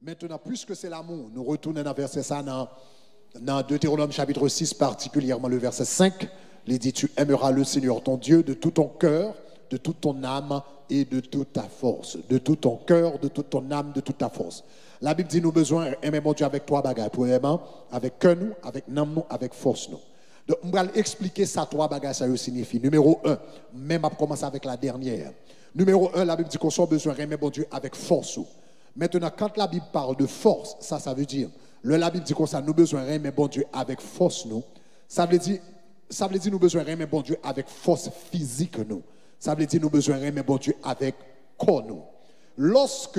Maintenant, puisque c'est l'amour, nous retournons dans verset ça dans Deutéronome chapitre 6, particulièrement le verset 5. Il dit, tu aimeras le Seigneur ton Dieu de tout ton cœur, de toute ton âme et de toute ta force. De tout ton cœur, de toute ton âme, de toute ta force. La Bible dit, nous besoin aimer mon Dieu avec trois bagages. Premièrement, avec cœur nous, avec âme nous, avec force nous. Donc, on va expliquer ça, trois bagages, ça signifie. Numéro 1, même à commencer avec la dernière. Numéro 1, la Bible dit qu'on a besoin d'aimer mon Dieu avec force. Maintenant, quand la Bible parle de force, ça veut dire, la Bible dit qu'on a besoin d'aimer bon Dieu avec force nous. Ça veut dire nous besoin d'aimer bon Dieu avec force physique nous. Ça veut dire nous besoin d'aimer bon Dieu avec corps nous. Lorsque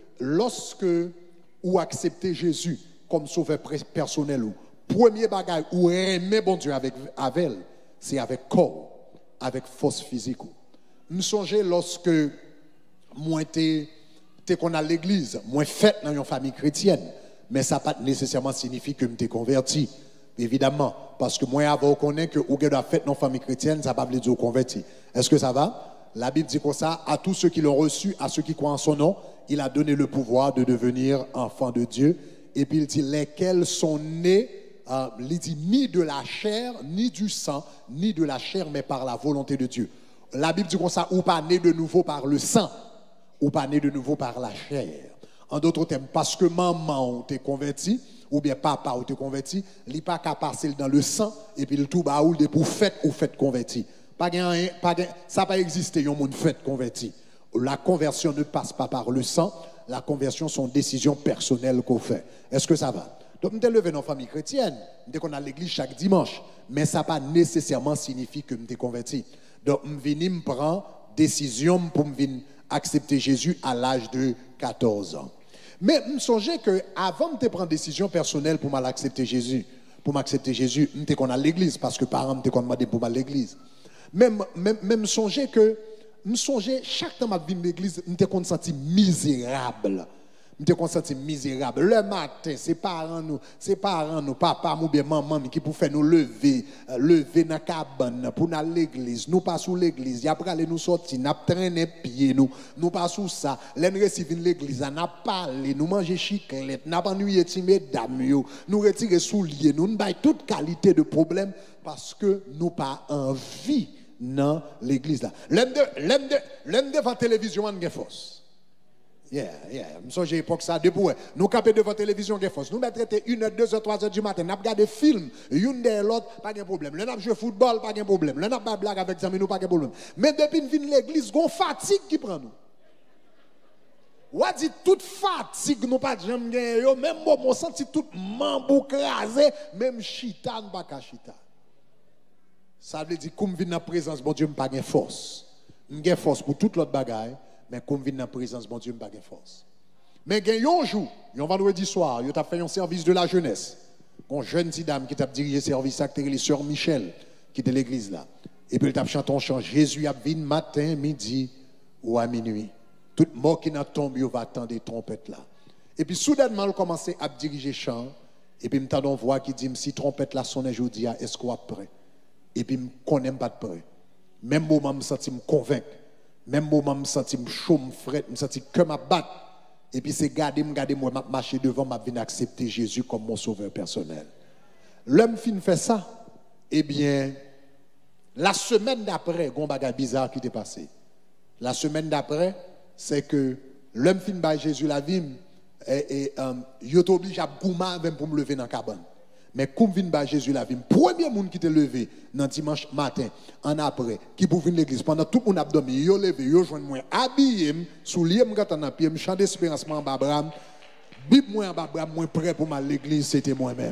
ou accepter Jésus comme sauveur personnel ou premier bagage ou aimer bon Dieu avec c'est avec corps, avec force physique. Me songez lorsque moi qu'on a l'église, moi fait dans une famille chrétienne, mais ça pas nécessairement signifie que je suis converti. Évidemment, parce que moi avant connaît que ou doit fait dans une famille chrétienne, ça pas veut dire converti. Est-ce que ça va? La Bible dit comme ça, à tous ceux qui l'ont reçu, à ceux qui croient en son nom, il a donné le pouvoir de devenir enfants de Dieu. Et puis il dit, lesquels sont nés, il dit, ni de la chair, ni du sang, ni de la chair, mais par la volonté de Dieu. La Bible dit comme ça, ou pas né de nouveau par le sang, ou pas né de nouveau par la chair. En d'autres termes, parce que maman t'est converti, ou bien papa ou t'est converti, il n'est pas qu'à passer dans le sang, et puis le tout baoul de pour fait ou fait converti. Ça n'a pas existé, il y a un monde fait converti. La conversion ne passe pas par le sang, la conversion sont décisions personnelles qu'on fait. Est-ce que ça va? Donc, je suis levé dans une famille chrétienne, qu'on a l'église chaque dimanche, mais ça n'a pas nécessairement signifié que je suis converti. Donc, je viens me prendre décision pour me accepter Jésus à l'âge de 14 ans. Mais je me songeais qu'avant de prendre décision personnelle pour m'accepter Jésus, je suis à l'église, parce que parents me demandé pour m'aller à l'église. Même songer que chaque temps que je viens à l'église, je me senti misérable. Je me senti misérable. Le matin, c'est parents nous, papa ou bien maman qui pour faire nous lever dans la cabane pour aller à l'église. Nous pas sous l'église, après aller nous sortir, nous traîner pieds nous pas sous ça. L'en receive l'église, nous parler, nous manger chiclette, nous ennuyer ti mesdames nous retirer souliers, nous bail toute qualité de problème parce que nous pas envie dans l'église là. L'un devant télévision on gain force. Je j'ai époque ça debout. Nous camper devant télévision gain force. Nous mettre 1h, 2h, 3h du matin, nous regarder film, une de l'autre pas de problème. Le n'a jouer football pas de problème. Le n'a pas blague avec amis nous pas de problème. Mais depuis nous vinn l'église, gon fatigue qui prend nous. Ou dit toute fatigue nous pas jamais gagner même moi senti tout membre crasé, même chita nous pas ka chita. Ça veut dire comme vinn dans présence bon Dieu me pas gain force. M'gain force pour toute l'autre bagaille. Mais comme vient dans la présence, bon Dieu, je n'ai pas de force. Mais il y a un jour, un vendredi soir, il a fait un service de la jeunesse. Une jeune dame qui a dirigé le service, c'est Sœur Michel, qui est de l'église là. Et puis il a chanté un chant, Jésus a venu matin, midi ou à minuit. Tout mort qui n'a tombé, va attendre des trompettes là. Et puis soudainement, il a commencé à diriger le chant. Et puis il a une voix qui dit, si trompette là sonne, je dis, est-ce qu'on est prêt? Et puis je ne connais pas de prêt. Même moment, je me sens convaincu. Même moment, je me sens chaud, je me sens que ma batte. Et puis c'est garder moi, je marcher devant, je viens accepter Jésus comme mon sauveur personnel. L'homme fin fait ça, eh bien, la semaine d'après, il y a un bagage bizarre qui t'est passé. La semaine d'après, c'est que l'homme fin by Jésus la vie, et il est obligé à gouma même pour me lever dans la cabane. Mais comme vient by Jésus la vie, premier monde qui t'est levé dans dimanche matin, en après, qui pour venir l'église, pendant tout mon abdomen, il est levé, il joint moi, habillé, soulier, je suis en pied, je chante d'espérance en babram, bib moi en babram, moi prêt pour m'aller à l'église, c'était moi-même.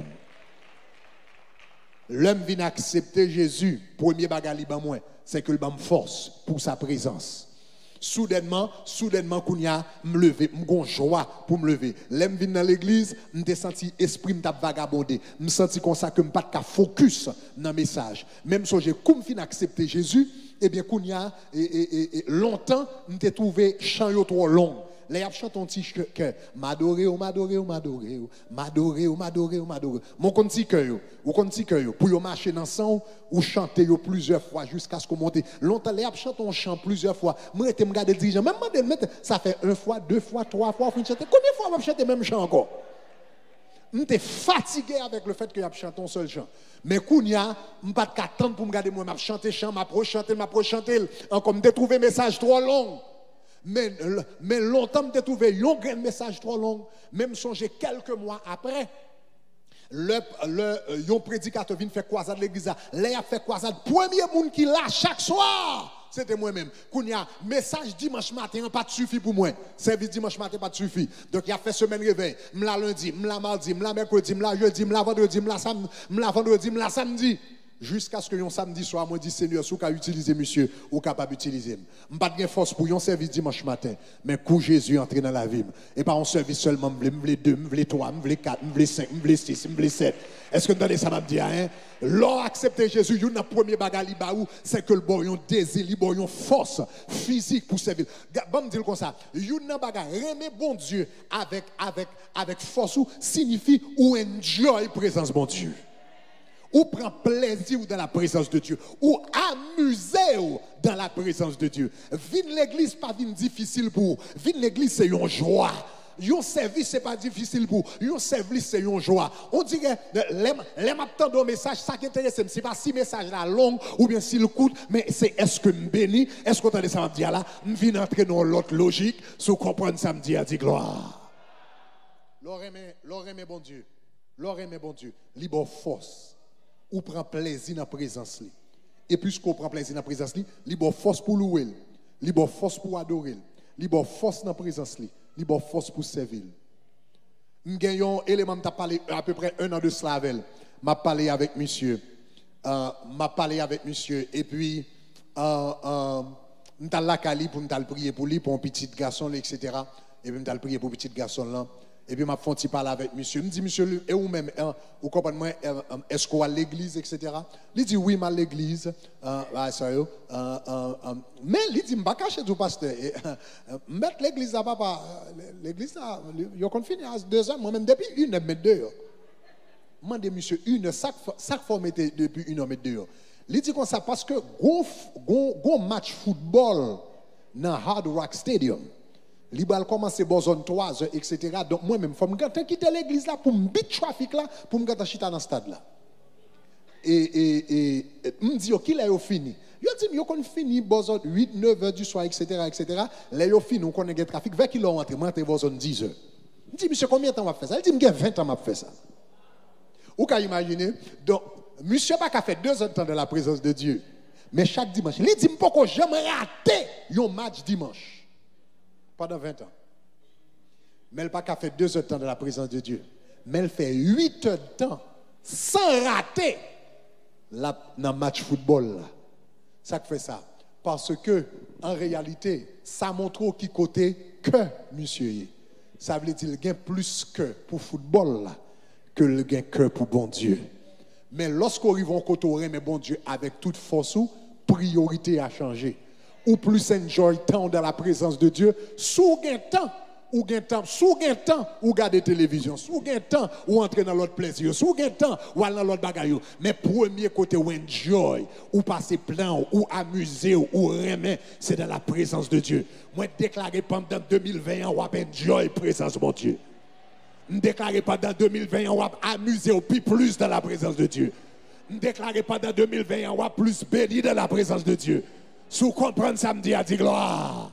L'homme vient accepter Jésus, premier bagage moi, c'est que le me force pour sa présence. Soudainement, kounya me lever, me joie pour me lever. L'aime vinn dans l'église, me senti esprit me t'a vagabondé, me senti comme ça que me pas de focus dans message. Même si j'ai comme fin accepter Jésus, eh bien kounya longtemps me t'ai trouvé chant yo trop long. les y chante un petit cœur, m'adorer, m'adorer, m'adorer, m'adorer, m'adorer, m'adorer. Mon petit cœur, ou petit cœur, pour yo marcher dans sang ou chanter yo plusieurs fois jusqu'à ce qu'on monte. Longtemps les y chante un chant plusieurs fois. Moi j'étais me garder dirigeant, même ça fait une fois, deux fois, trois fois, fin chanter. Combien de fois on chanter même chant encore? J'étais fatigué avec le fait que j'ai chanté un seul chant. Mais Kounia, je ne peux pas attendre pour me garder moi, je chanter chant, je chanter, encore me trouver message trop long. Mais longtemps je trouvé un message trop long, même songer quelques mois après. Le prédicateur vient faire croisade l'église là, a fait croisade premier monde qui l'a chaque soir. C'était moi-même. Kounia, message dimanche matin, pas de suffit pour moi. Service dimanche matin, pas de suffit. Donc, il a fait semaine réveil. M'la lundi, m'la mardi, m'la mercredi, m'la jeudi, m'la vendredi, m'la samedi. Jusqu'à ce que un samedi soir, moi dis Seigneur, si vous pouvez utiliser monsieur, ou capable d'utiliser. Je n'ai pas de force pour un service dimanche matin, mais quand Jésus entre dans la vie, et pas un service seulement, je veux 2, je veux 3, je veux 4, je veux 5, je veux 6, je veux 7. Est-ce que vous entendez ça m'a dit, hein? L'or accepter Jésus, il y a un premier bagage, c'est que le bon, il y a un désir, il y a une force physique pour servir. Bon, me dire comme ça, il y a un bagage, aimer bon Dieu avec force, signifie ou enjoy présence bon Dieu. Ou prend plaisir dans la présence de Dieu, ou amuser dans la présence de Dieu. Vine l'église pas vine difficile pour. Vine l'église c'est une joie. Un service c'est pas difficile pour. Un service c'est une joie. On dirait les m'attend un message ça qui intéresse c'est pas si message là long ou bien s'il coûte mais c'est est-ce que me béni, est-ce qu'on entend ça me dire là, me vient entrer dans l'autre logique, sous comprendre ça me dit à dire gloire. L'or aimé bon Dieu. L'or aimé bon Dieu. Libre force. Ou prend plaisir dans la présence. Et puisqu'on prend plaisir dans la présence, libre force pour louer, libre force pour adorer, libre force dans la présence, libre force pour servir. Nous gagnons un élément, je parlé à peu près 1 an de cela avec elle. Je parlé avec monsieur. Et puis, je suis allé pour prier pour lui, pour un petit garçon, etc. Et puis, je suis prier pour un petit garçon là. Et puis, je suis parler avec monsieur. Je me dis, monsieur, et vous même, vous comprenez, est-ce qu'on va à l'église, etc. Il dit, oui, à l'église. Mais il dit, je ne vais pas cacher du pasteur. Mettre l'église là, papa, l'église là, il y a fini à 2 heures, moi-même, depuis 1 heure, mettre 2 heures. Je demande, monsieur, 1 heure, chaque fois, mettez depuis 1 heure, mettre 2 heures. Il dit comme ça, parce que, go match football dans Hard Rock Stadium. Libal commence à zone 3 heures, etc. Donc moi-même, il faut me quitter l'église là pour me bitch trafic là, pour me gâter chita dans le stade là. Et me dit, qui l'a fini? Yo dit, yo qu'on fini, zone 8, 9 heures du soir, etc. Là, yo fini, on connaît le trafic, vers qui l'ont entré, moi, entre zone 10 heures. Je dis, monsieur, combien de temps on va faire ça? Il dit, j'ai 20 ans m'a fait ça. Vous pouvez imaginer? Donc, monsieur n'a pas fait 2 heures de temps de la présence de Dieu. Mais chaque dimanche, il dit, pourquoi jamais rater un match dimanche? Pendant 20 ans. Mais elle n'a pas fait 2 heures de temps de la présence de Dieu. Mais elle fait 8 heures de temps sans rater dans le match football. Ça fait ça. Parce que, en réalité, ça montre qui côté que monsieur. Ça veut dire qu'il y a plus que pour football là, que le gain que pour bon Dieu. Mais lorsqu'on arrive en côté, mais bon Dieu, avec toute force, priorité a changé. Ou plus enjoy temps dans la présence de Dieu, sous gain temps, ou garder télévision, sous gain temps, ou entrer dans l'autre plaisir, sous gain temps, ou aller dans l'autre bagaille. Mais premier côté, ou enjoy, ou passer plein, ou amuser, ou remet, c'est dans la présence de Dieu. Moi, déclaré pendant 2020, ou enjoy la présence de mon Dieu. Déclaré pendant 2020, ou amuser, ou plus dans la présence de Dieu. Déclaré pendant 2020, ou plus béni dans la présence de Dieu. Si vous comprenez ça, me dit à dire gloire.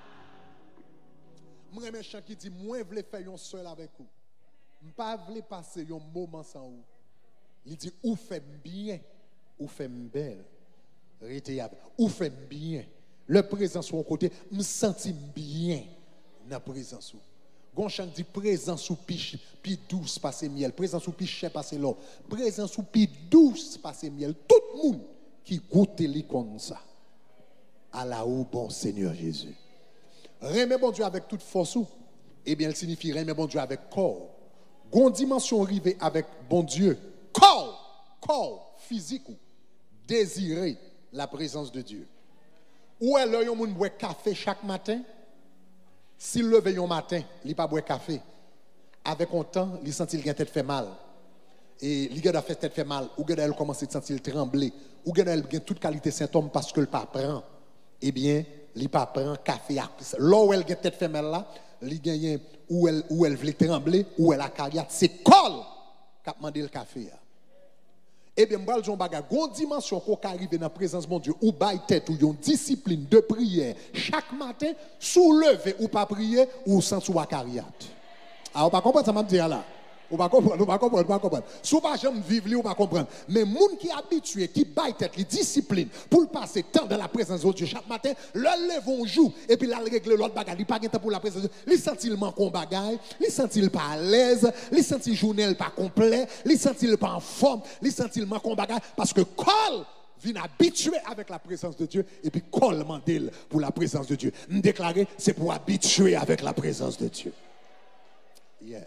Moi, je chant qui dit, moi, je veux faire un seul avec vous. Je ne veux pas passer un moment sans vous. Il dit, ou fait bien, ou fait belle. Ou fait bien. Le présence sur mon côté, je me sens bien dans la présence. Gon chant dit, présence ou pi douce passer miel. Présence ou pi cher passer l'eau. Présence ou pi douce passer miel. Tout le monde qui goûte les comme ça. À la ou bon Seigneur Jésus. Remet bon Dieu avec toute force, eh bien, il signifie remet bon Dieu avec corps. Gon dimension arrivée avec bon Dieu. Corps, physique, désirer la présence de Dieu. Ou est-ce que vous boit café chaque matin? S'il levait un matin, il n'a pas boire café. Avec un temps, il sent qu'il a tête fait mal. Et il a fait tête fait mal. Ou il commence à sentir trembler. Ou il a toute qualité de symptômes parce que le pas prend. Eh bien, il pas prend café. Là où elle a tête fait mal là, il gagne où elle veut trembler, où elle a carrière. C'est col qui a demandé le café. Eh bien, je vais dire, une dimension qu'on arrive dans la présence de mon Dieu, ou bail tête, ou une discipline de prière, chaque matin, soulever ou pas prier, ou sans sous la carrière. Alors, on va comprendre ça, m'a dit là. On va comprendre. Si on va jamais vivre, on va comprendre. Mais les gens qui sont habitués, qui baillent tête, les disciplines, pour passer temps dans la présence de Dieu chaque matin, leur lèvent jour, et puis là, régler l'autre bagaille. Il n'y a pas de temps pour la présence de Dieu. Ils sentent le manque en bagaille, ils sentent le pas à l'aise, ils sentent le journal pas complet, ils sentent le pas en forme, ils sentent le manque en bagaille, parce que col vient habitué avec la présence de Dieu, et puis col mandel pour la présence de Dieu. Nous déclarer, c'est pour habituer avec la présence de Dieu. Yes.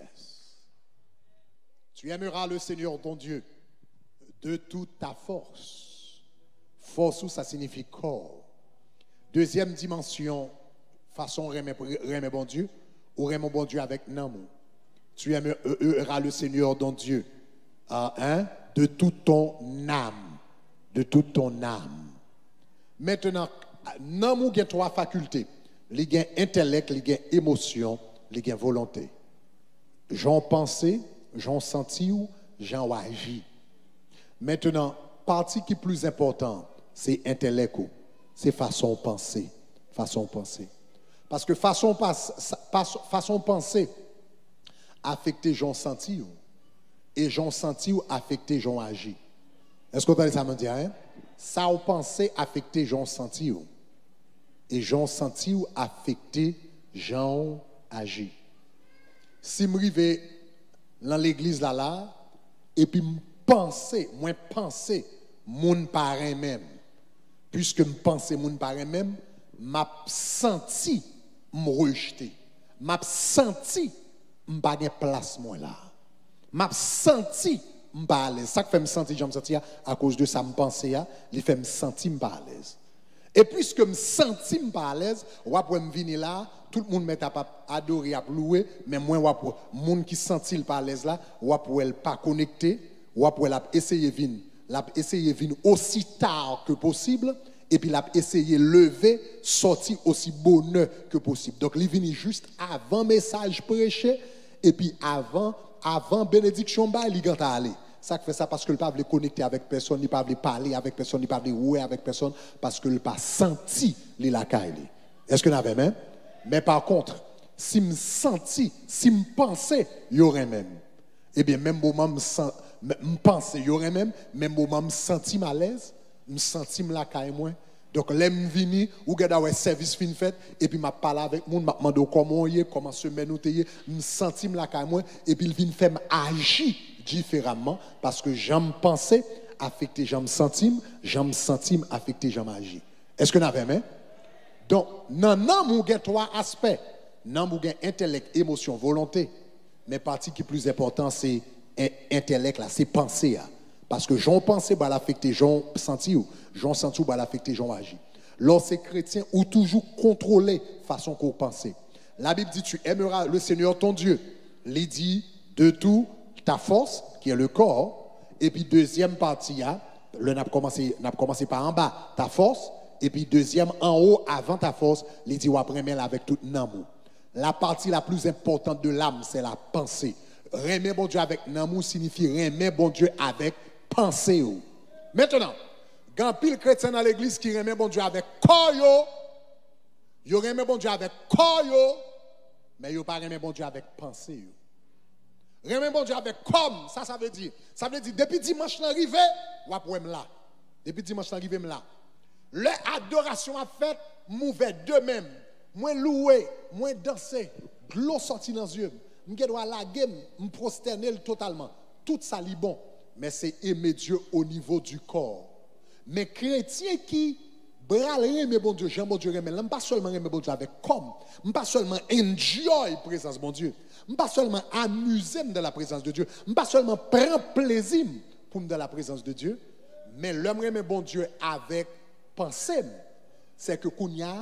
Tu aimeras le Seigneur ton Dieu de toute ta force. Force, ça signifie corps. Deuxième dimension, façon aimer bon Dieu, ou aimer bon Dieu avec l'amour. Tu aimeras le Seigneur ton Dieu de toute ton âme. De toute ton âme. Maintenant, l'amour a trois facultés. Il y a intellect, il y a émotion, il y a volonté. J'en pensais, j'en senti ou j'en agi. Maintenant, partie qui est plus importante, c'est intellect, c'est façon de penser. Façon de penser. Parce que façon de penser affecte j'en senti ou et j'en senti ou affecte j'en agi. Est-ce que vous entendez ça me dire hein? Ça ou penser affecte j'en senti ou et j'en senti ou affecte j'en agi. Si je arrive dans l'église là, et puis moi penser, mon parent même, puisque je pense mon parent même, m'a senti me rejeter, m'a senti me pas de place moi là, m'a senti me pas à l'aise. Ça fait me sentir, je me sentir à cause de ça me penser, il fait me sentir me pas à l'aise. Et puisque me sentis pas à l'aise, ou après me venir là, tout le monde met à adorer, à louer, mais moi, ou monde qui sentit pas à l'aise là, ou après pas connecté, ou après l'a essayer venir aussi tard que possible, et puis l'a essayer lever, sortir aussi bonheur que possible. Donc il vient juste avant message prêché, et puis avant bénédiction bah il gant aller. Ça fait ça parce que le pas veut connecter avec personne, il pas veut parler avec personne, il pas veut jouer avec personne parce que le pas senti les lacailles. Est-ce que vous avez même? Mais par contre, si me senti, si me pensais, il y aurait même. Eh bien même moment me pensais, il y aurait même moment me senti mal à l'aise, me senti me lacaille moins. Donc l'aime vini ou gada ouais service fin fait et puis m'a parlé avec monde m'a demandé comment y est, comment semaine ou t'es, me senti me lacaille moins et puis il vient faire agir différemment parce que j'aime penser affecté j'aime sentir affecté j'aime agir. Est-ce que vous avez même? Donc nan mou gen trois aspects. Nan mou gen intellect, émotion, volonté. Mais partie qui est plus important c'est intellect là, c'est penser. Parce que j'en pensais bah l'affecter j'en senti ou j'en senti ou bah l'affecter j'en agir. Lorsque chrétien ou toujours contrôler façon qu'on pense. La Bible dit tu aimeras le Seigneur ton Dieu. Il dit de tout ta force, qui est le corps, et puis deuxième partie, n'a commencé par en bas, ta force, et puis deuxième en haut, avant ta force, il dit, ou après, avec tout l'amour. La partie la plus importante de l'âme, c'est la pensée. Remer bon Dieu avec l'amour signifie remer bon Dieu avec pensée. Maintenant, quand pile chrétien dans l'église qui remet bon Dieu avec corps, yo remet bon Dieu avec corps, mais yo pas remet bon Dieu avec pensée. Remet bon Dieu avec comme, ça veut dire. Ça veut dire, depuis dimanche l'arrivée, ou après là. Depuis dimanche l'arrivée, là. L'adoration a fait, m'ouvert de même. Moi loué, moi dansé, l'eau sorti dans les yeux. Je dois laguer, me prosterner totalement. Tout ça est bon. Mais c'est aimer Dieu au niveau du corps. Mais chrétien qui bral aimer bon Dieu, j'aime bon Dieu, mais pas seulement aimer bon Dieu avec comme, pas seulement enjoy la présence de bon Dieu. Pas seulement amuser de la présence de Dieu, pas seulement prendre plaisir pour me de la présence de Dieu, mais l'homme aime bon Dieu avec pensée. C'est que Kounia,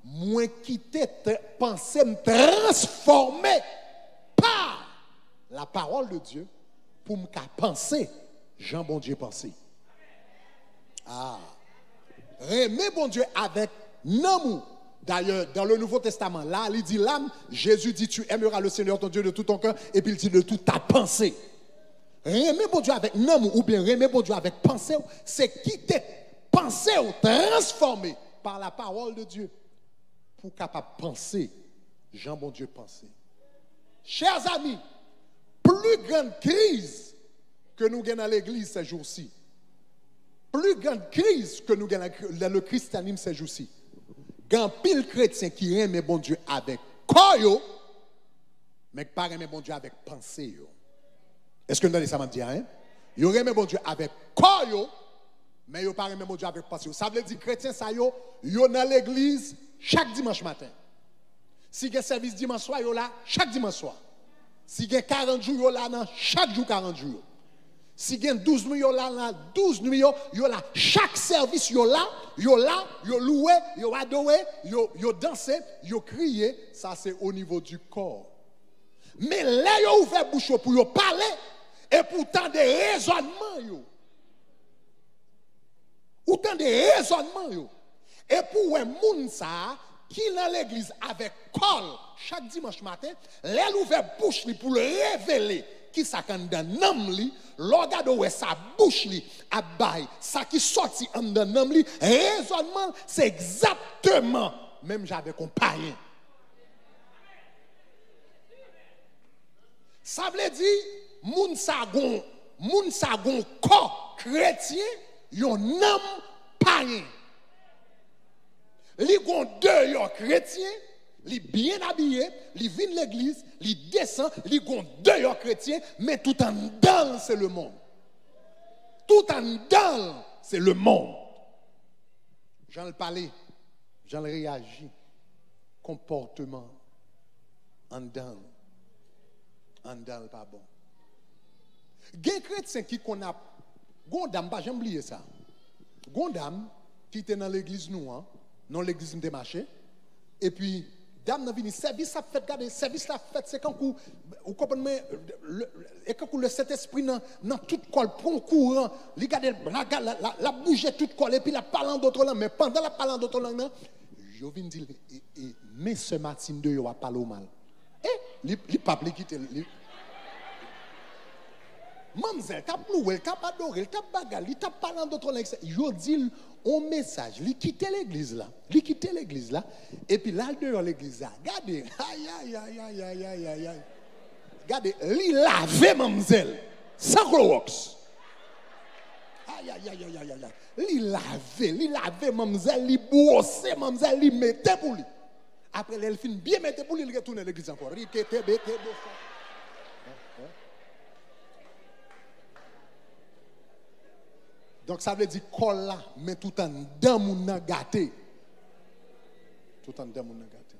moi quitter penser me transformer par la parole de Dieu pour me penser Jean bon Dieu penser. Ah. Aimer bon Dieu avec amour. D'ailleurs, dans le Nouveau Testament, là, il dit l'âme, Jésus dit tu aimeras le Seigneur ton Dieu de tout ton cœur, et puis il dit de toute ta pensée. Aimer bon Dieu avec amour, ou bien aimer bon Dieu avec pensée, c'est quitter pensée ou transformer par la parole de Dieu pour capable penser, Jean bon Dieu penser. Chers amis, plus grande crise que nous gagnons dans l'église ces jours-ci, plus grande crise que nous gagnons dans le christianisme ces jours-ci, grand pile chrétien qui aime bon Dieu avec corps, mais pas aime bon Dieu avec pensée. Est-ce que nous allons ça me dire hein? Yo aime bon Dieu avec corps, mais yo pas aime bon Dieu avec pensée. Ça veut dire chrétien ça yo dans l'église chaque dimanche matin. Si il y a service dimanche soir yo là chaque dimanche soir. Si il y a 40 jours yo là chaque jour 40 jours. Si il y a 12 nuits, là, 12 nuits, là, chaque service, là, yo loué, yo adoré, yo dansé, yo crié, ça c'est au niveau du corps. Mais là, yo ouvert bouche pour yo parler, et pourtant des raisonnements, yo. Autant des raisonnements, yo. Et pour un monde ça, qui dans l'église avec col chaque dimanche matin, là, ouvert bouche pour le révéler. Qui ça quand dans nam li l'orgade ouais sa bouche li a bail ça qui sorti en dans nam li raisonnement c'est exactement même j'avais compagnon ça veut dire moun sa gon corps chrétien yon nam païen li gon deux yon chrétien li bien habillé, li vient de l'église, li descend, li gon deux chrétiens, mais tout en dedans c'est le monde. Tout en dedans c'est le monde. J'en parle, j'en réagis, comportement en dedans pas bon. Gen chrétien qui qu'on a, gondam pas j'aime oublier ça. Gondam qui était dans l'église nous, dans l'église de marché, et puis dame n'a venu service a fait garder service la fait c'est quand vous comprenez et quand le Saint-Esprit dans tout col prend courant il garde la bouger tout col et puis la parlant d'autres langues mais pendant la parlant d'autres langues je viens dire mais ce matin de yo a parlé mal il pas quitter Mamzelle, t'a ploué, t'a adoré, t'a bagarre, t'a parlé d'autres langues. Je dis un message, il quitte l'église là. Il quitte l'église là. Et puis là, dehors l'église là. Regardez, aïe. Regardez, il lave mamzelle. Sans Clorox. Aïe. Il lave mamzelle, il brosse mamzelle, il mettait pour lui. Après, elle finit bien mettre pour lui, il retourne à l'église encore. Donc ça veut dire col là, mais tout en dedans moun nan gâté. Tout en dedans moun nan gâté.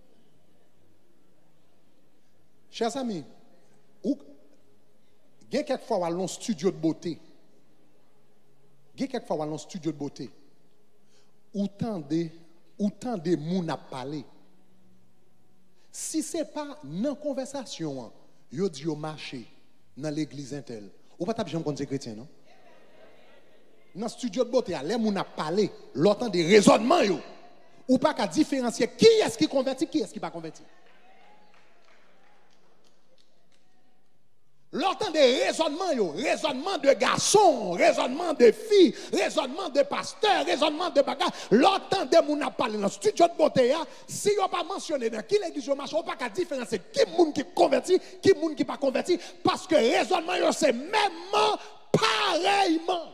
Chers amis, ou gen quelquefois dans studio de beauté. Gen quelquefois dans studio de beauté. Ou tant de moun a parlé. Si c'est pas dans conversation, yo di yo marché dans l'église intel. Ou pas t'a jamais connait chrétien non? Dans le studio de beauté, les gens ont parlé, l'autant des raisonnements, ou pas qu'à différencier qui est-ce qui convertit, qui est-ce qui pas converti. L'autant des raisonnements, raisonnement de garçons, raisonnement de filles, raisonnement de pasteurs, raisonnement de bagages, l'autant de gens ont parlé dans le studio de beauté, si vous pas mentionné dans qui l'église marche, ou pas qu'à différencier qui est qui converti, qui est qui pas converti, parce que raisonnement, c'est même pareillement.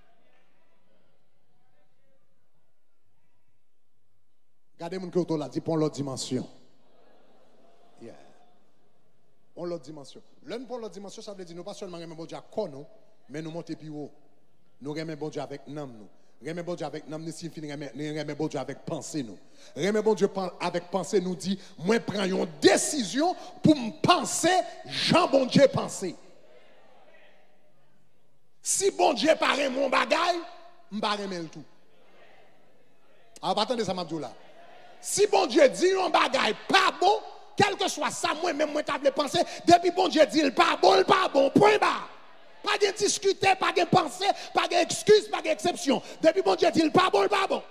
Regardez mon côté là, dit pour l'autre dimension. Yeah. On l'autre dimension. L'un pour l'autre dimension, ça veut dire nous pas seulement remettre bon Dieu à corps nous, mais nous monter plus haut. Nous remettre bon Dieu avec nam nous. Remettre bon Dieu avec nam nous signifie remettre bon Dieu avec pensée nous. Remettre bon Dieu avec pensée nous dit moi prends une décision pour me penser Jean bon Dieu penser. Si bon Dieu paraît mon bagaille, m'pa remettre le tout. Alors attendez ça m'a dit là. Si bon Dieu dit un bagage pas bon, quel que soit ça, moi-même, moi, t'avais pensé, depuis bon Dieu dit, il pas bon, point barre. Pas de discuter, pas de penser, pas d'excuse, pas d'exception. Depuis bon Dieu dit, il pas bon,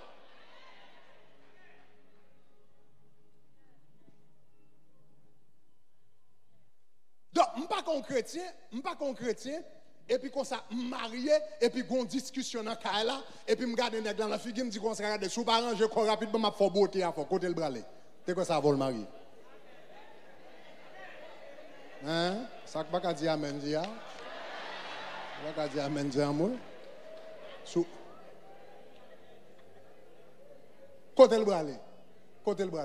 Donc, je ne suis pas un chrétien, et puis comme ça, je suis marié, et puis on discussion dans le cas là, et puis je regarde un dans la figure, je me dis qu'on se regarde, si je ne je crois rapidement, je vais beauté à faire, côté le bras. C'est quoi ça, va le marier? Hein? Ça ne va pas dire amen, dia? Ça ne va pas dire amen, dia, moi? Côté le bras. Côté le bras.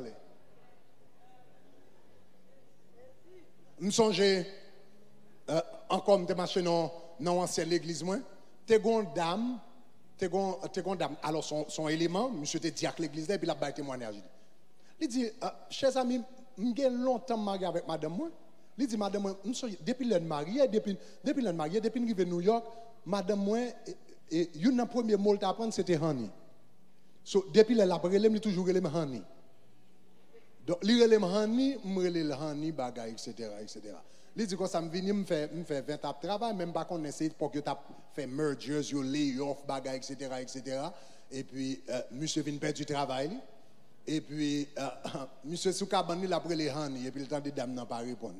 Je me songe, encore, je marché dans l'ancienne église, tu as dame, alors son élément, monsieur était diacre l'église, et puis il a baillé témoignage. Il dit, chers amis, j'ai longtemps marié avec madame, moi. Il dit, madame, depuis le marié, depuis qu'il est à New York, madame, moi, et une premier mot à apprendre, c'était honey. So, depuis le labrelé, il toujours relé honey. Donc, il relé honey, il relé honey, bagay, etc. Il dit que ça me vient, me fait 20 ans de travail, même pas qu'on essaie pour que tu fait mergers, you lay off, bagay, etc. Et puis, monsieur vient perdre du travail. Et puis, monsieur Soukabani, il a pris les honey, et puis le temps de dame n'a pas répondu.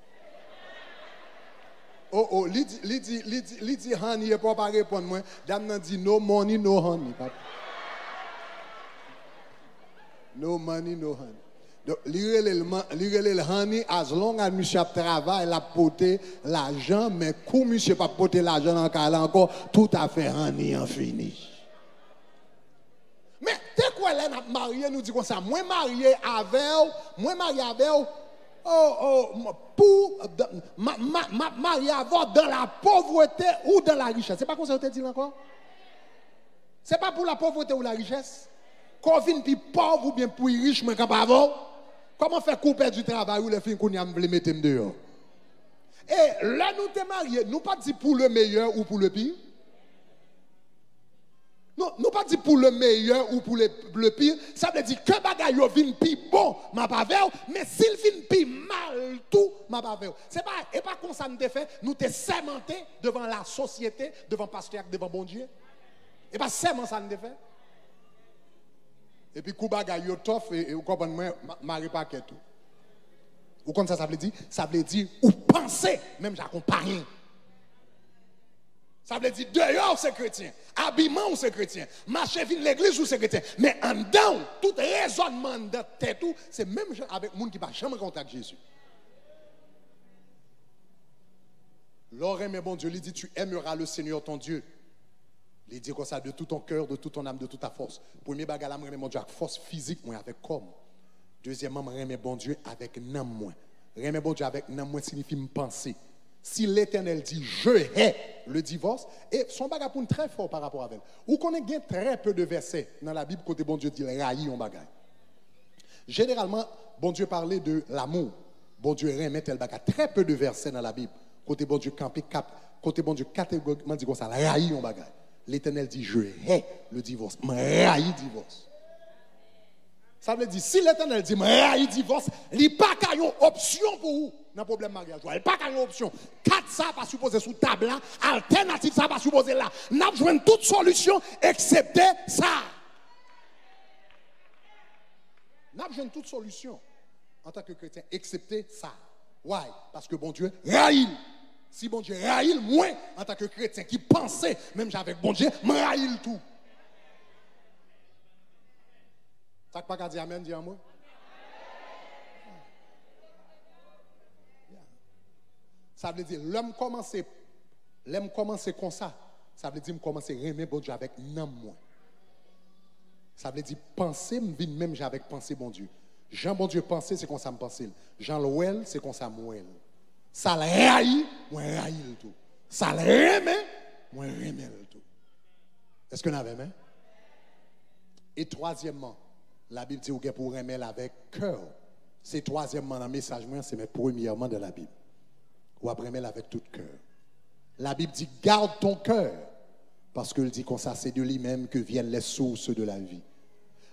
Oh, il dit honey, il ne peut pas répondre. Moi, dame n'a dit no money, no honey. No money, no honey. Donc, le honey, as long as monsieur travaille, il a porté l'argent, mais quand monsieur pas porté l'argent dans le cas là encore, tout à fait honey en fini. Mais, dès qu'on est marié, nous dit comme ça, moi marié avec, pour marier avec dans la pauvreté ou dans la richesse. C'est pas comme ça que tu dit encore? C'est pas pour la pauvreté ou la richesse? Quand on vient plus pauvre ou bien plus riche, mais capable. Comment faire couper du travail ou les filles qu'on y a me mettre dehors? Et là, nous sommes mariés, nous pas dit pour le meilleur ou pour le pire. Non, nous pas dit pour le meilleur ou pour le pire. Ça veut dire que bagay yo vin pi bon, ma pas veut, mais s'il vin pi mal tout, ma pas veut. C'est pas et pas comme ça nous te fait, nous te sémenté devant la société, devant pasteur, devant bon Dieu. Et pas seulement ça nous te fait. Et puis, kou bagay yo tof, et vous comprenez, moi, mari paquet tout. Ou comme ça veut dire? Ça veut dire, ou penser, même j'accompagne. Ça veut dire, dehors, c'est chrétien. Habillement, c'est chrétien. Marcher vin l'église, c'est chrétien. Mais en dedans, tout raisonnement de tête, c'est même avec les gens qui ne va jamais contacter Jésus. L'oreille, mais bon Dieu, il dit, tu aimeras le Seigneur ton Dieu. Il dit comme ça de tout ton cœur, de toute ton âme, de toute ta force. Premier bagage, je mon Dieu avec force physique, moi avec corps. Deuxièmement, je remets bon Dieu avec n'am moi. Remets bon Dieu avec n'am moi signifie me penser. Si l'Éternel dit je hais le divorce, et son bagage pour très fort par rapport à elle. Ou qu'on ait très peu de versets dans la Bible côté bon Dieu dit raï on bagage. Généralement, bon Dieu parlait de l'amour. Bon Dieu remet tel bagage. Très peu de versets dans la Bible. Côté bon Dieu campé côté bon Dieu catégoriquement dit comme ça raï on bagage. L'Éternel dit, je hais le divorce. Je haïs le divorce. Ça veut dire, si l'Éternel dit, je haïs le divorce, il n'y a pas qu'une option pour vous dans le problème mariage. Il n'y a pas qu'une option. 4 ça pas supposé sous table là, alternative ça pas supposé là. Nous avons besoin de toute solution excepté ça. Nous avons besoin de toute solution en tant que chrétien excepté ça. Why? Parce que bon Dieu haït. Si bon Dieu raïle moi en tant que chrétien qui pensait, même avec bon Dieu, me raïle tout. Ça ne pas qu'à dire amen, dis à moi. Ça veut dire, l'homme commencer comme ça, ça veut dire me commencer à aimer bon Dieu avec non moi. Ça veut dire penser, me vine même avec penser bon Dieu. Jean bon Dieu penser, c'est comme ça me penser. Jean Loël, c'est comme ça moi. Ça le raï, moi raï le tout. Ça le remet, moi remet le tout. Est-ce que vous avez aimé? Et troisièmement, la Bible dit que pour remettre avec cœur. C'est troisièmement dans le message, c'est mais premièrement de la Bible. Ou après remettre avec tout cœur. La Bible dit garde ton cœur. Parce qu'il dit comme ça, c'est de lui-même que viennent les sources de la vie.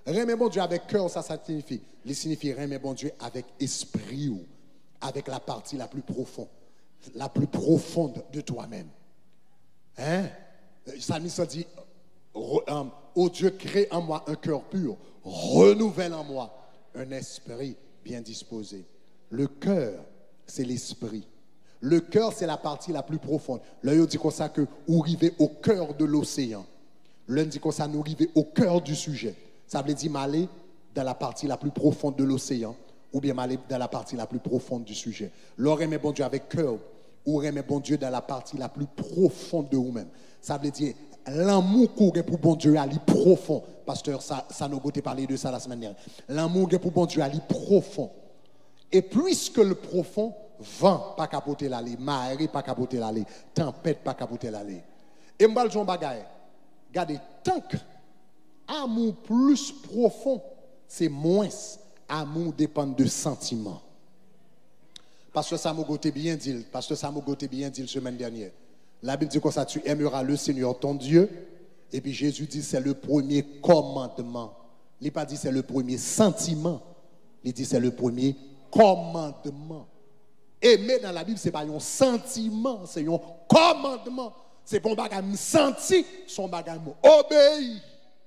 Remet bon Dieu avec cœur, ça signifie. Il signifie remet bon Dieu avec esprit ou avec la partie la plus profonde de toi-même. Hein? Ça dit, oh Dieu, crée en moi un cœur pur, renouvelle en moi un esprit bien disposé. Le cœur, c'est l'esprit. Le cœur, c'est la partie la plus profonde. L'œil dit comme ça que vous arrivez au cœur de l'océan. L'un dit comme ça, nous arrivons au cœur du sujet. Ça veut dire m'aller dans la partie la plus profonde de l'océan ou bien m'aller dans la partie la plus profonde du sujet. L'or aimait bon Dieu avec cœur ou aimait bon Dieu dans la partie la plus profonde de vous-même. Ça veut dire l'amour qu'on a pour bon Dieu est profond. Pasteur, ça nous a parlé de ça la semaine dernière. L'amour pour bon Dieu est profond. Et puisque le profond, vent pas capoter l'aller, marée pas capoter l'aller, tempête pas capoter l'aller. Et m'bal jon bagay. Regardez, tant que amour plus profond, c'est moins amour dépend de sentiments. Pasteur Samogote bien dit, semaine dernière. La Bible dit comme ça, tu aimeras le Seigneur ton Dieu. Et puis Jésus dit c'est le premier commandement. Il n'a pas dit c'est le premier sentiment. Il dit c'est le premier commandement. Aimer dans la Bible, ce n'est pas un sentiment, c'est un commandement. C'est pour bagage me senti, son bagage obéi.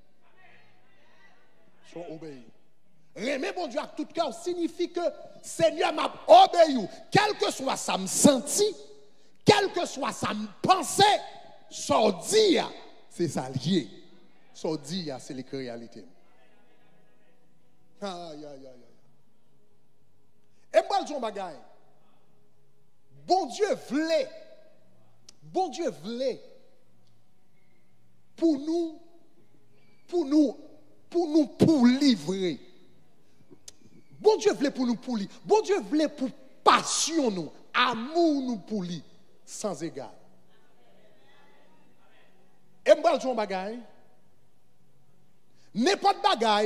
Son obéi. Aimer bon Dieu à tout cœur signifie que Seigneur m'a obéi. Quel que soit ça me senti, quel que soit ça me pensait, son dire, c'est ça lié. Son dire, c'est les réalités. Aïe, aïe, aïe, aïe. Et moi, je bagaille. Bon Dieu voulait pour livrer. Bon Dieu voulait pour nous pour livrer. Bon Dieu voulait pour passion nous, amour nous pour lui, sans égard. Et moi, je bagaille. N'importe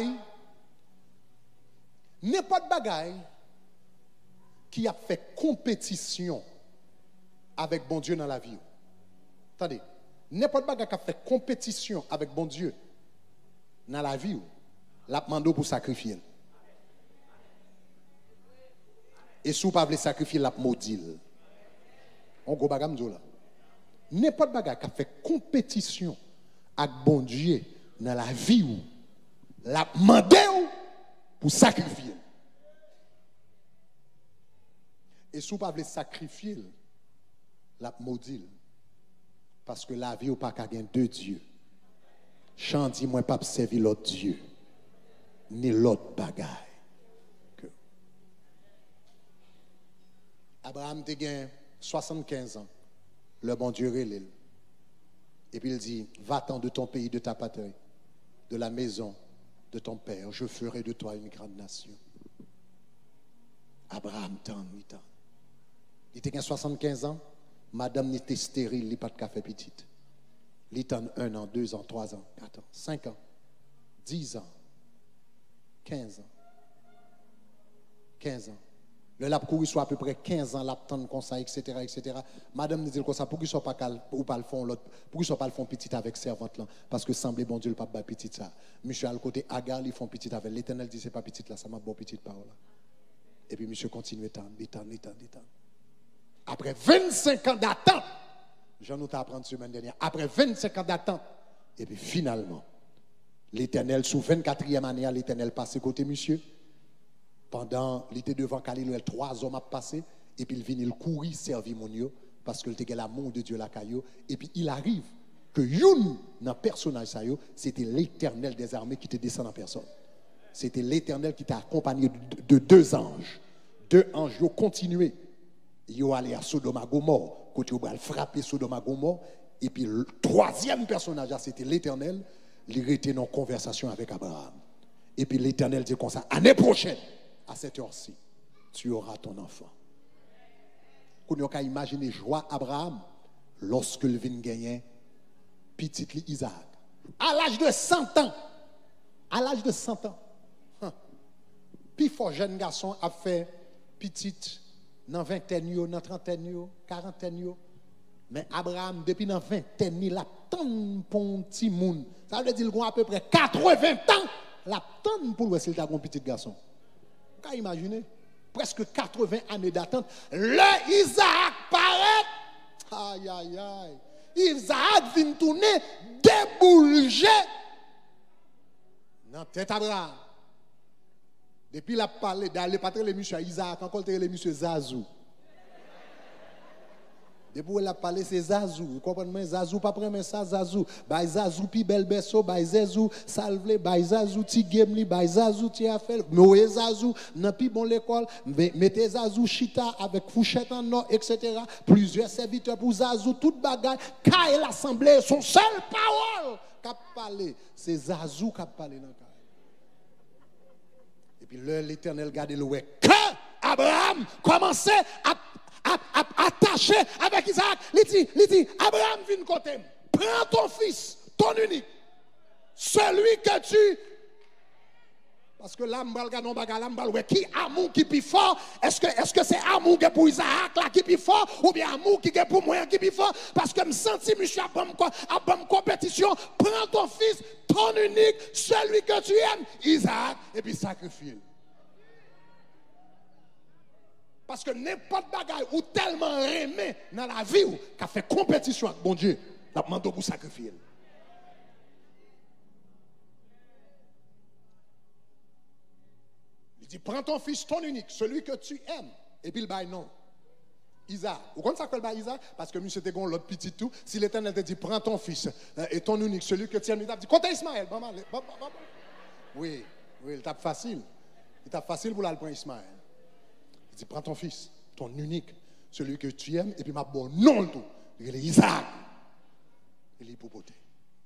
bagaille qui a fait compétition avec bon Dieu dans la vie. Attendez, n'importe quoi qui a fait compétition avec bon Dieu dans la vie, l'a demandé pour sacrifier. Et si vous ne pouvez pas sacrifier, l'a maudit. On go bagam là. N'importe quoi qui a fait compétition avec bon Dieu dans la vie, l'a demandé pour sacrifier. Et si vous ne pouvez pas sacrifier, la maudit. Parce que la vie ou pas qu'à gagner deux dieux. Chant dit moi pas servir l'autre Dieu. Ni l'autre bagaille. Abraham te gagne 75 ans. Le bon Dieu relève. Et puis il dit, va-t'en de ton pays, de ta patrie, de la maison de ton père. Je ferai de toi une grande nation. Abraham t'en. Il était 75 ans. Madame n'était stérile, il n'a pas de café petite. Il était 1 an, 2 ans, 3 ans, 4 ans, 5 ans, 10 ans, 15 ans. 15 ans. Le lap couru soit à peu près 15 ans, l'attendre comme ça, etc., etc. Madame nous dit comme ça, pour qu'il soit pas calme, ou pas le fond l'autre, pour qu'il soit pas le fond petit avec servante là, parce que semblait bon Dieu le pape petit ça. Monsieur à le côté Agar, ils font petit avec l'Éternel dit c'est pas petit là, ça m'a bon petite parole là. Et puis monsieur continue d'étendre. Après 25 ans d'attente, j'en ai appris la semaine dernière, après 25 ans d'attente, et puis finalement, l'Éternel, sous 24e année, l'Éternel passe côté monsieur. Pendant, il était devant Galilée, 3 hommes à passer, et puis il vient, il courir, servir mon Dieu, parce qu'il était l'amour de Dieu la caillou, et puis il arrive que Youn, dans le personnage, c'était l'Éternel des armées qui te descend en personne. C'était l'Éternel qui t'a accompagné de 2 anges. 2 anges, ils ont continué. Ils ont allé à Sodome et Gomorrhe, quand ils ont frappé Sodome et Gomorre, et puis le 3e personnage, c'était l'Éternel, il était en conversation avec Abraham. Et puis l'Éternel dit comme ça, année prochaine, à cette heure-ci, tu auras ton enfant. Qu'on a imaginer joie Abraham lorsque il vient gagner petit Isaac. À l'âge de 100 ans. À l'âge de 100 ans. Puis fort jeune garçon a fait petite dans 20e, dans 30e, 40e. Mais Abraham, depuis dans 20e, il a tant pour un petit monde. Ça veut dire qu'il a à peu près 80 ans La tante pour le s'il t'a un petit garçon. Vous pouvez imaginer? Presque 80 années d'attente. Le Isaac paraît. Aïe, aïe, aïe. Isaac vient tourner, déboulger. Dans tête Abraham. Depuis la parlé, d'aller pas les monsieur Isaac, encore les monsieur Zazou. Depuis la parlé, c'est Zazou. Vous comprenez? Zazou, pas prendre ça, Zazou. Bay Zazou, pi bel besso, bay Zazou, salve, bay Zazou, ti gemli, bay Zazou, ti afel, noé Zazou, nan pi bon l'école, mettez Zazou chita avec fouchette en or, etc. Plusieurs serviteurs pour Zazou, toute bagaille, car l'assemblée, son seul parole, qu'a parlé, c'est Zazou qui a parlé dans le cas. Et puis l'Éternel garde le ouais. Que Abraham commençait à attaché avec Isaac, il dit, Abraham vient côté, prends ton fils, ton unique, celui que tu... Parce que là, qui amour qui est plus fort? Est-ce que c'est amour qui est pour Isaac là qui est plus fort? Ou bien amour qui est pour moi qui est plus fort? Parce que je me sens, monsieur, à bonne compétition, prends ton fils, ton unique, celui que tu aimes, Isaac, et puis sacrifie. Parce que n'importe bagaille ou tellement aimé dans la vie ou qu'a fait compétition avec bon Dieu, n'a demandé pour sacrifier. Il dit prends ton fils, ton unique, celui que tu aimes, et puis il baille non. Isaac. Vous comprenez ça que le baille Isaac? Parce que monsieur était l'autre petit tout. Si l'Éternel te dit prends ton fils et ton unique, celui que tu aimes, il t'a dit compte Ismaël. Oui, il tape facile. Il tape facile pour aller prendre Ismaël. Il dit, prends ton fils, ton unique, celui que tu aimes, et puis ma bonne non le tout. Il est Isaac. Il est hypopoté.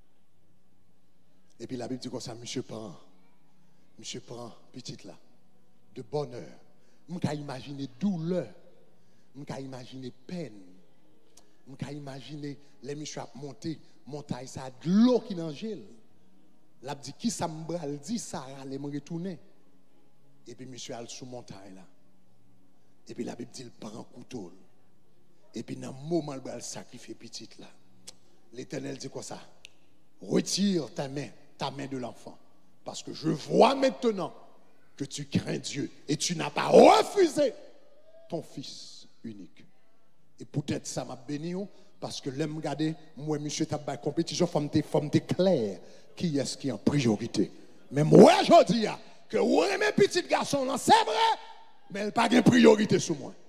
Et puis la Bible dit comme ça, monsieur prend, petite là, de bonheur. Je peux imaginer douleur, je peux imaginer peine, je peux imaginer les monsieur à monter, montagne, ça a de l'eau qui n'angèle. La dit, qui ça me dit, ça allait me retourner. Et puis monsieur a sous montagne là. Et puis la Bible dit, il prend un couteau. Et puis dans le moment où il sacrifie petite là, l'Éternel dit quoi ça? Retire ta main de l'enfant. Parce que je vois maintenant que tu crains Dieu et tu n'as pas refusé ton fils unique. Et peut-être ça m'a béni parce que l'aime regarder, moi, monsieur, tu as compétition, forme clair qui est-ce qui est en priorité. Mais moi, je dis que ouais, mes petits garçons, c'est vrai. Mais elle n'a pas de priorité sur moi.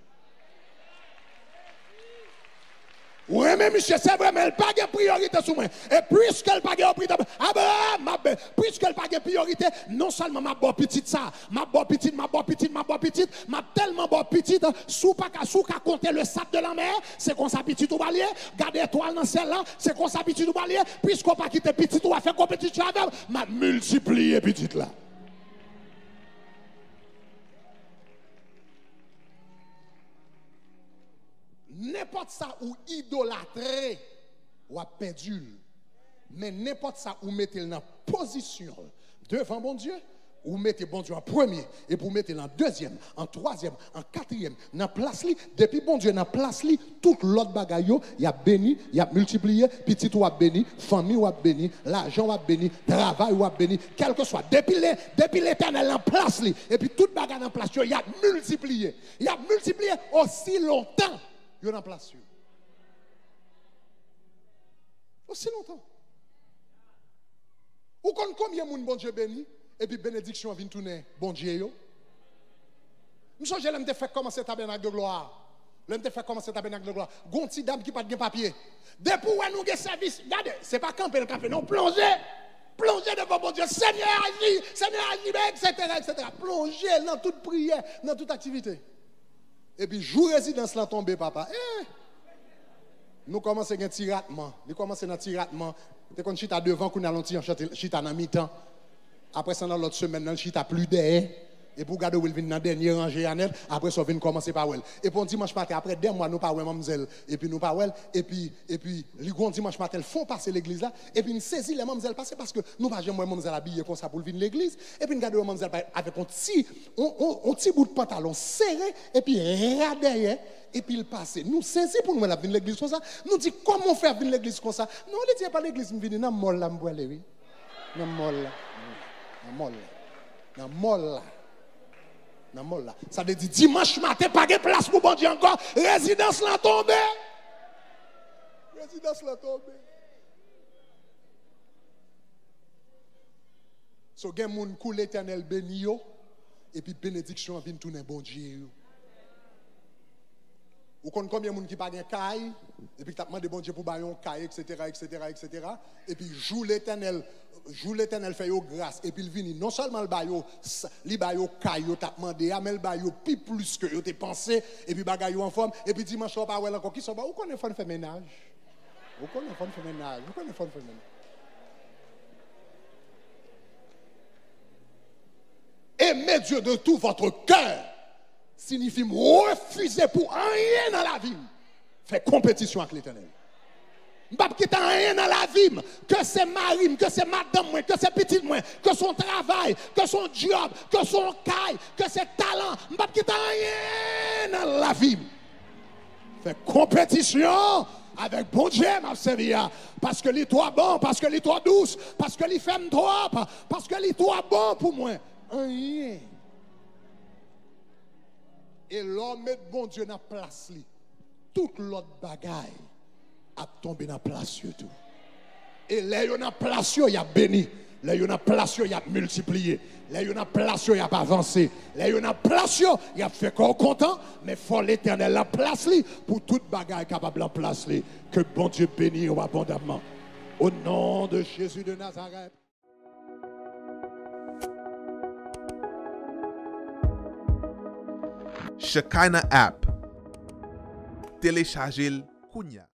Oui, mais monsieur, c'est vrai, mais elle n'a pas de priorité sur moi. Et puisqu'elle n'a pas de priorité, puisqu'elle n'a pas de priorité, non seulement ma bonne petite ça, ma tellement bonne petite, sous qu'à compter le sable de la mer, c'est qu'on s'habitue au balier, garder étoile dans le ciel là, c'est qu'on s'habitue au balier, puisqu'on pas quitter petite, on va faire compétition avec, m'a multiplié petite là. N'importe ça ou idolâtrer ou a perdu. Mais n'importe ça ou mettez dans position devant bon Dieu, ou mettez bon Dieu en premier, et pour mettre en deuxième, en troisième, en quatrième, dans place li, depuis bon Dieu dans place li, tout l'autre bagaille, il a béni, il a multiplié, petit ou a béni, famille ou a béni, l'argent ou a béni, travail ou a béni, quel que soit, depuis l'Éternel en place li, et puis toute bagaille en place, il a multiplié. Il a multiplié aussi longtemps. Il y a en place. Aussi longtemps. Ou combien de monde bon Dieu béni, et puis bénédiction vient tourner bon Dieu. Nous sommes je l'aime te faire commencer tabernacle de gloire. L'aime te faire commencer tabernacle de gloire. Gonti dame qui pas de papier. Depuis où nous avons service, regardez, c'est pas camper le café, non, plongez devant mon Dieu, Seigneur agis, etc. Plongez dans toute prière, dans toute activité. Et puis, jour résidence là tombé, papa. Nous commençons un tiratement. Nous commençons un tiratement. Nous avons chita devant, nous allons chita dans mi-temps. Après ça, dans l'autre semaine, nous chita plus derrière. Et pour garder où il vient dans la dernière rangée, après ça, on vient commencer par elle. Et puis, dimanche matin, après 2 mois, nous parlons, mademoiselle. Et puis, nous parlons. Et puis, les grands dimanche matin, ils font passer l'église là. Et puis, nous saisissons les mademoiselles passer parce que nous pas jamais mademoiselle habillée comme ça pour venir l'église. Et puis, nous gardons mademoiselle avec un petit bout de pantalon serré. Et puis, derrière. Et puis, il passe. Nous saisissons pour nous venir l'église comme ça. Nous disons, comment faire venir l'église comme ça? Non, on ne dit pas l'église, nous venons dans le mall là, oui. Dans le mall là. Dans molle là. Ça veut dire dimanche matin, pas de place pour bon Dieu encore. Résidence là tombée. Résidence là tombée. So gen moun kou l'Éternel béni yo et puis bénédiction vient tourner bon Dieu. Ou kon combien moun qui pas gen caille et puis t'a demandé bon Dieu pour ba yon caille etc. et puis joue l'Éternel fait yo grâce et puis il vini non seulement le ba yo caille yo t'a demandé mais le ba yo pi plus que yo t'ai pensé et puis bagay yo en forme et puis dimanche soir pas ouais encore qui sont ba ou connaît fon faire ménage. Aimez Dieu de tout votre cœur signifie refuser pour rien dans la vie. Faire compétition avec l'Éternel. Je ne peux pas quitter rien dans la vie, que c'est mari, que c'est madame, que c'est petit, que son travail, que son job, que son caille, que c'est talent. Je ne peux pas quitter rien dans la vie. Faire compétition avec bon Dieu, ma servia. Parce que l'histoire bon, parce que l'histoire douce, parce que l'histoire trop, parce que l'histoire bon pour moi. Rien. Et l'homme met bon Dieu dans la place. Toute l'autre bagaille a tombé dans la place. Tout. Et là, il y a une place, il y a béni. Là, il y a une place, il y a multiplié. Là, il y a une place, il y a avancé. Là, il y a une place, il y a fait corps content. Mais il faut l'Éternel la place pour toute bagaille capable en place. Que bon Dieu bénisse abondamment. Au nom de Jésus de Nazareth. Shekinah app. Téléchargez-le.